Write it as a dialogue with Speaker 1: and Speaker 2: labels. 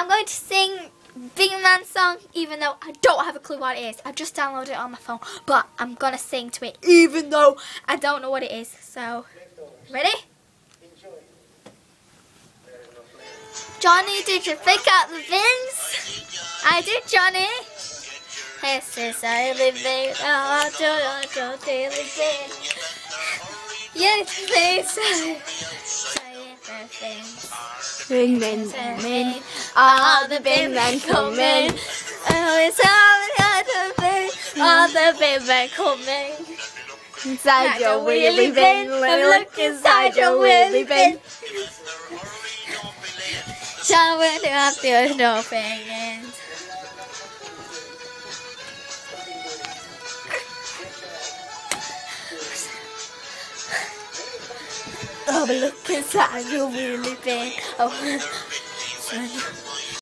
Speaker 1: I'm going to sing Big Man song, even though I don't have a clue what it is. I've just downloaded it on my phone, but I'm gonna sing to it, even though I don't know what it is. So, ready? Johnny, did you pick out the bins? I did, Johnny. This is a living, oh, daily bin. Yes, please.
Speaker 2: Bring men come in, all the big men come in.
Speaker 1: Oh, it's all the bin, all the big men coming.
Speaker 2: Inside your wheelie bin, look inside your wheelie bin.
Speaker 1: Showing up your nothing. Oh, look inside your wheelie bin. Oh.